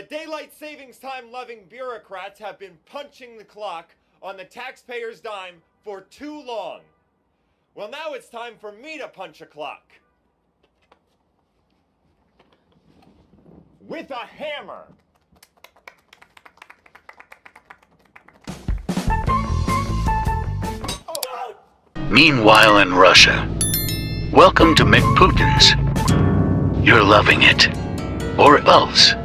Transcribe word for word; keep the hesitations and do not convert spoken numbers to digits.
daylight savings time loving bureaucrats have been punching the clock on the taxpayer's dime for too long. Well, now it's time for me to punch a clock. With a hammer. Oh. Meanwhile in Russia, welcome to Putins. You're loving it. Or else.